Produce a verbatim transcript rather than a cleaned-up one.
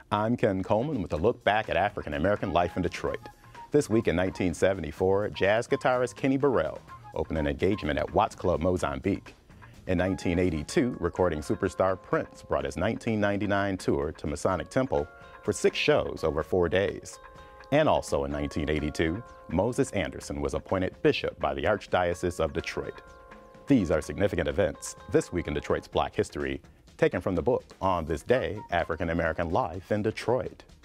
I'm Ken Coleman with a look back at African American life in Detroit. This week in nineteen seventy-four, jazz guitarist Kenny Burrell opened an engagement at Watts Club Mozambique. In nineteen eighty-two, recording superstar Prince brought his nineteen ninety-nine tour to Masonic Temple for six shows over four days. And also in nineteen eighty-two, Moses Anderson was appointed bishop by the Archdiocese of Detroit. These are significant events this week in Detroit's Black history, taken from the book On This Day, African American Life in Detroit.